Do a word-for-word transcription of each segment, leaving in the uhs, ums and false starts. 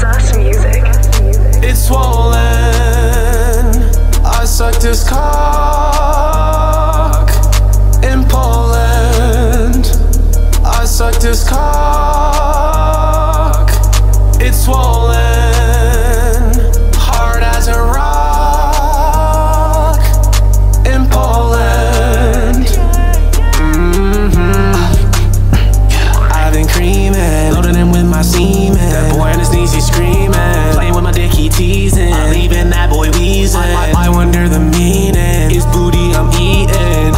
sus music. It's swollen. I sucked his cock in Poland. I sucked his cock. It's swollen, hard as a rock in Poland. Mm-hmm. I've been creaming, loading him with my semen. That boy on his knees, he's screaming. Playing with my dick, he teasing. I'm leaving that boy wheezing. I, I, I wonder the meaning. His booty I'm eating.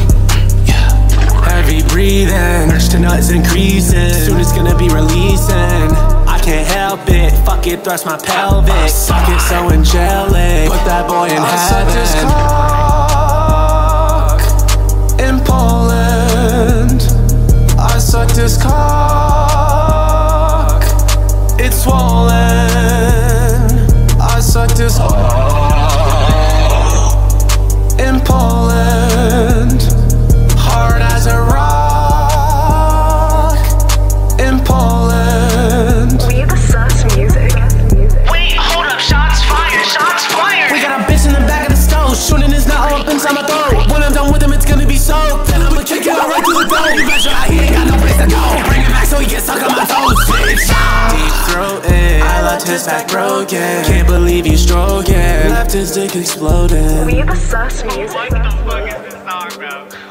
Heavy breathing, urge to nuts increasing. Soon it's gonna be releasing. I can't help it, fuck it, thrust my pelvic. Suck it so angelic, put that boy in I heaven. I sucked his cock in Poland. I sucked his cock. It's swollen. I sucked his cock in Poland. Hard as a rock in Poland. We the sus music. Wait, hold up, shots fired, shots fired. We got a bitch in the back of the stove, shooting his nut up inside my throat. When I'm done with him, it's gonna be soaked. Then I'ma kick it out right to the door. You bet your eye, he ain't got no place to go. Bring him back so he can suck on my toes, bitch. Deep throating, I left his back broken. Can't believe you stroking, left his dick exploding. We the sus music. What the fuck is this song, bro?